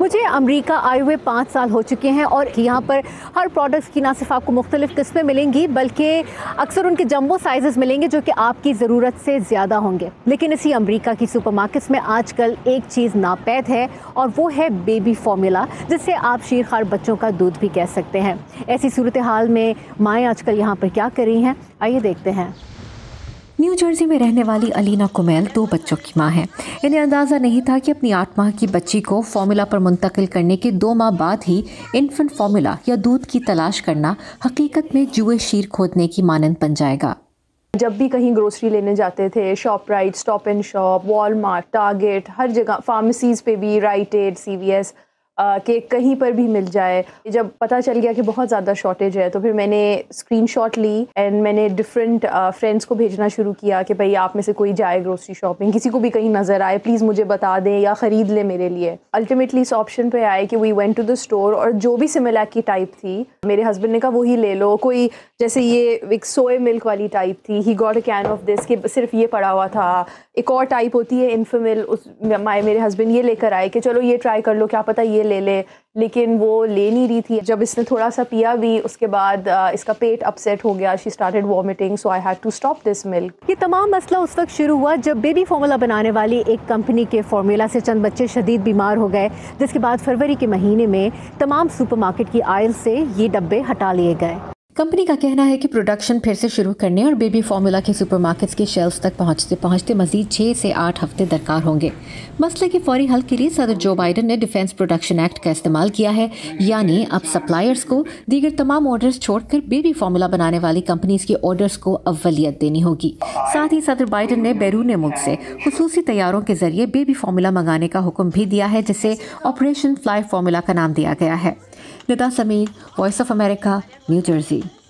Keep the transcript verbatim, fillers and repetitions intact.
مجھے امریکہ آئے ہوئے پانچ سال ہو چکے ہیں اور یہاں پر ہر پروڈکٹس کی نہ صرف آپ کو مختلف قسمیں ملیں گی بلکہ اکثر ان کے جمبو سائزز ملیں گے جو کہ آپ کی ضرورت سے زیادہ ہوں گے. لیکن اسی امریکہ کی سپر مارکیٹس میں آج کل ایک چیز ناپید ہے اور وہ ہے بیبی فارمولا، جس سے آپ شیرخوار بچوں کا دودھ بھی کہہ سکتے ہیں. ایسی صورتحال میں مائیں آج کل یہاں پر کیا کر رہی ہیں، آئیے دیکھتے ہیں. نیو جرسی میں رہنے والی علینا کمیل دو بچوں کی ماں ہے. انہیں اندازہ نہیں تھا کہ اپنی آٹھ ماہ کی بچی کو فارمولا پر منتقل کرنے کے دو ماہ بعد ہی انفنٹ فارمولا یا دودھ کی تلاش کرنا حقیقت میں جوئے شیر کھودنے کی مانند بن جائے گا. جب بھی کہیں گروسری لینے جاتے تھے، ShopRite, Stop and Shop, Walmart, Target, ہر جگہ، فارمیسیز پہ بھی، Rite Aid, C V S, کہ کہیں پر بھی مل جائے. جب پتہ چل گیا کہ بہت زیادہ شارٹیج ہے تو پھر میں نے اسکرین شاٹ لی اینڈ میں نے ڈفرینٹ فرینڈس کو بھیجنا شروع کیا کہ بھائی آپ میں سے کوئی جائے گروسری شاپنگ، کسی کو بھی کہیں نظر آئے پلیز مجھے بتا دیں یا خرید لے میرے لیے. الٹیمیٹلی اس آپشن پہ آئے کہ we went to the store اور جو بھی سملیک کی ٹائپ تھی میرے ہسبینڈ نے کہا وہی لے لو. کوئی جیسے یہ ایک سوئے ملک والی ٹائپ تھی، he got a can of this کہ صرف یہ پڑا ہوا تھا. ایک اور ٹائپ ہوتی ہے انفامل، اس میرے ہسبینڈ یہ لے کر آئے کہ چلو یہ ٹرائی کر لو کیا پتہ یہ لے لے، لیکن وہ لے نہیں رہی تھی. جب اس نے تھوڑا سا پیا بھی اس کے بعد اس کا پیٹ اپسیٹ ہو گیا، she started vomiting, so I had to stop this milk. یہ تمام مسئلہ اس وقت شروع ہوا جب بیبی فارمولا بنانے والی ایک کمپنی کے فارمولا سے چند بچے شدید بیمار ہو گئے، جس کے بعد فروری کے مہینے میں تمام سپر مارکیٹ کی آئل سے یہ ڈبے ہٹا لیے گئے. کمپنی کا کہنا ہے کہ پروڈکشن پھر سے شروع کرنے اور بیبی فارمولا کے سپر مارکیٹس کے شیلفز تک پہنچتے پہنچتے مزید چھ سے آٹھ ہفتے درکار ہوں گے. مسئلے کے فوری حل کے لیے صدر جو بائیڈن نے ڈیفینس پروڈکشن ایکٹ کا استعمال کیا ہے، یعنی اب سپلائرز کو دیگر تمام آرڈرز چھوڑ کر بیبی فارمولا بنانے والی کمپنیز کے آرڈرز کو اولیت دینی ہوگی. ساتھ ہی صدر بائیڈن نے بیرون ملک سے خصوصی طیاروں کے ذریعے بیبی فارمولا منگانے کا حکم بھی دیا ہے، جسے آپریشن فلائی فارمولا کا نام دیا گیا ہے. Nida Sameer, Voice of America, New Jersey.